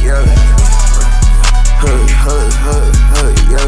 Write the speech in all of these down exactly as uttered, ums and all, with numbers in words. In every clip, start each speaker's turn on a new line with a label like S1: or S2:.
S1: yeah. Hey, hey, hey, hey, yeah.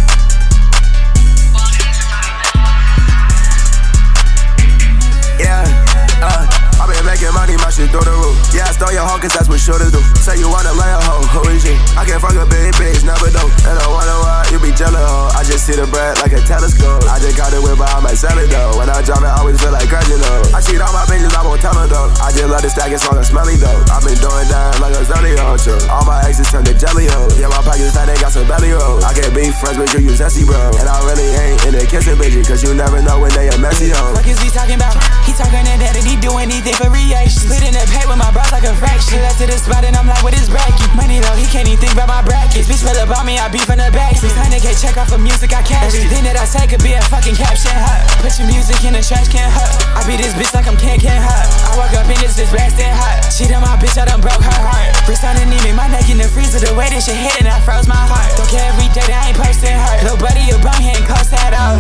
S1: Yeah, uh, I been making money, my shit through the roof. Yeah, I stole your hoe, cause that's what shooters do. Say you wanna lay a hoe, who is you? I can't fuck a big bitch, never do. And I wonder why you be jealous, ho. I just see the bread like a telescope. I just caught it with, but I might sell it though. When I drop it, I always feel like crashing though. I cheat all my bitches, I won't tell them though. I just love the stack, it's long and smelly though. I been doing that like a zelly ho. All my exes turned to jelly ho. Yeah, my pockets tight, they got some belly ho. I can't be friends with you, you zesty bro. And I really ain't into kissing bitches, cause you never know when they a messy ho.
S2: Fuck is we talking about? He talking to that and he do anything for reaction. Split in the pay with my bros like a fraction. Left to the spot and I'm like, what is bracket? Money though, he can't even think about my brackets. Bitch fell about me, I beef in the back. six hundred K check off for music, I cash it. Everything that I say could be a fucking caption, huh? Put your music in the trash can, huh? I beat this bitch like I'm can can, huh? I woke up in this bitch blasting hot. Cheat on my bitch, I done broke her heart. Wrist on the knee, my neck in the freezer. The way that shit hit and I froze my heart. Don't care every day that I ain't posting her. Little buddy, your bum, he ain't close at all.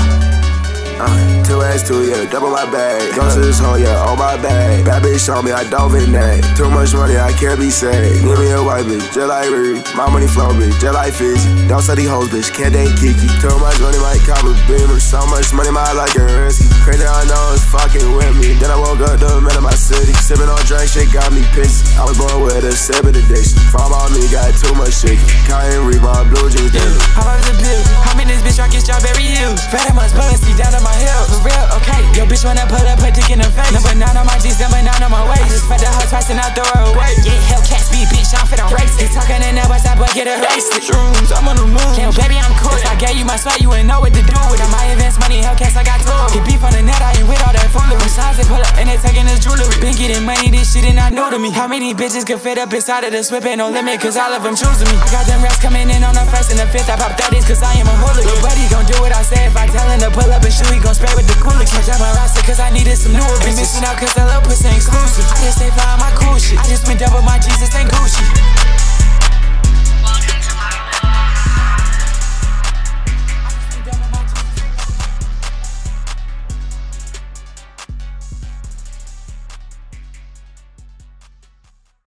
S1: Uh, two ass, two, yeah, double my bag. Go to this hole, yeah, on my bag. Bad bitch on me, I dove in that. Too much money, I can't be sad. Give me a white bitch, just like Riri. My money flow, bitch, just like Fizzy. Don't study hoes, bitch, can't date Kiki. Too much money, might cop a beamer. So much money, my life get risky. Crazy, I know it's fucking with me. Then I woke up, the man of my city. Sipping on drink, shit got me pissed. I was born with a sipping addiction. Farm on me, got too much shit. Cotton read my blue jeans daily.
S2: How about the bill? I'm in this bitch, rockin' strawberry hills. Fat much policy down on my hill. For real, okay. Yo, bitch wanna pull up, put dick in her face. Number nine on my G's, number nine on my waist. I just fed the hoe twice and I throw her away. Yeah, Hellcat speed, bitch, I'm finna race it. Talking in that west side, boy, get her wasted. Shrooms, I'm on the moon. Can't, baby, I'm cool. If I gave you my sweat, you wouldn't know what to do with it. My advance money, Hellcats, I got two. Get beef on the net, I ain't with all that foolery. Besides, they pull up and they taking this jewelry. Been getting money, this shit ain't not new to me. How many bitches could fit up inside of this whip? Ain't no limit, cause all of them choosing me. I got them rats coming in on the first and the fifth. I pop thirties, cause I am a hooligan. Little buddy gon' do what I say. If I tell him to pull up and shoot, he gon' spray with the cooler. Can't jump my roster, cause I needed some newer bitches. Been missing out, cause the little pussy ain't exclusive. I just stay fly on my cool shit. I just went double my Jesus ain't Gucci.